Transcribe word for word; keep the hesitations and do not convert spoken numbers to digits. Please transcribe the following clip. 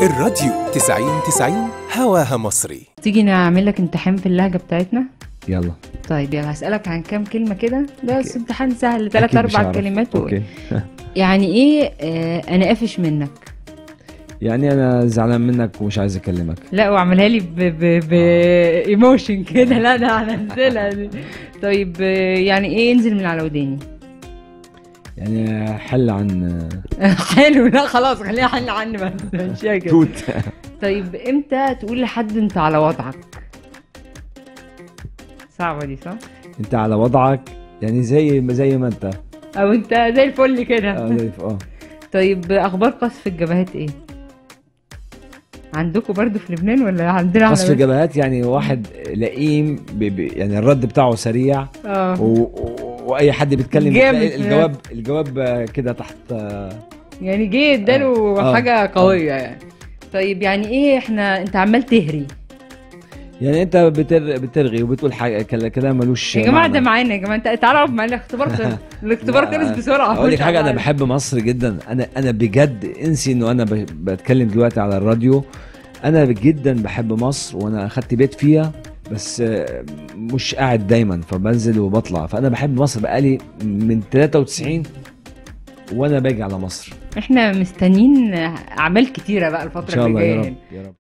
الراديو تسعين تسعين هواها مصري. تيجي نعمل لك امتحان في اللهجة بتاعتنا؟ يلا. طيب يلا هسألك عن كام كلمة كده، ده بس امتحان سهل، ثلاث أربع كلمات. اوكي. يعني ايه آه أنا قافش منك؟ يعني أنا زعلان منك ومش عايز أكلمك. لا واعملها لي ب ب ب ايموشن كده، لا ده هنزلها دي. طيب آه يعني ايه انزل من على وداني؟ يعني حل عن حلو، لا خلاص خليها حل عني بس مش كده. توت. طيب امتى تقول لحد انت على وضعك؟ صعبة دي صح؟ انت على وضعك يعني زي زي ما انت، او انت زي الفل كده. اه زي اه طيب اخبار قصف الجبهات ايه؟ عندكم برضو في لبنان ولا عندنا؟ قصف الجبهات يعني واحد لئيم بي بي يعني الرد بتاعه سريع. اه و... و... واي حد بيتكلم بتلاقي الجواب الجواب كده تحت، يعني جه اداله آه. حاجه قويه يعني. طيب يعني ايه احنا انت عمال تهري؟ يعني انت بتر... بترغي وبتقول حاجه كلام ملوش يا جماعه معنى. ده معانا يا جماعه، انت تعرف معانا الاختبار خلص. الاختبار خلص بسرعه. اقول لك حاجه، انا بحب مصر جدا. انا انا بجد انسي انه انا ب... بتكلم دلوقتي على الراديو. انا جدا بحب مصر وانا اخدت بيت فيها، بس مش قاعد دايما، فبنزل وبطلع. فانا بحب مصر بقالي من ثلاثة وتسعين وانا باجي على مصر. احنا مستنيين اعمال كتيره بقى الفتره اللي جايه. ان شاء الله يا رب يا رب.